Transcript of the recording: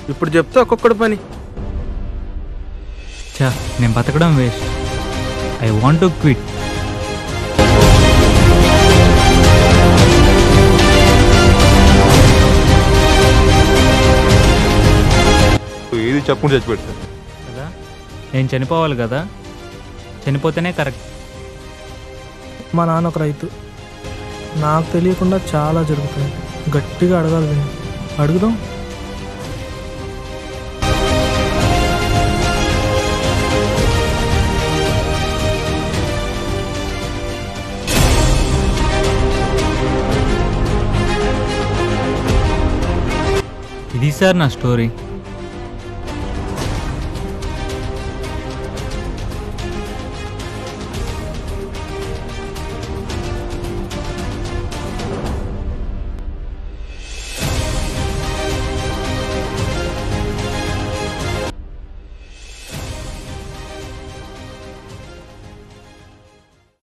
ఇప్పుడు చెప్తా ఒక్కొక్కడి పని. చా, నేను బతకడం waste. I want to quit. ఏది చెప్పకుండా చచ్చిపెడతాను కదా, నేను చనిపోవాలి కదా, చనిపోతేనే కరెక్ట్. మా నాన్న ఒక రైతు, నాకు తెలియకుండా చాలా జరుగుతుంది. గట్టిగా అడగాలి విని, అడుగుదాం. ఇది సార్ నా స్టోరీ.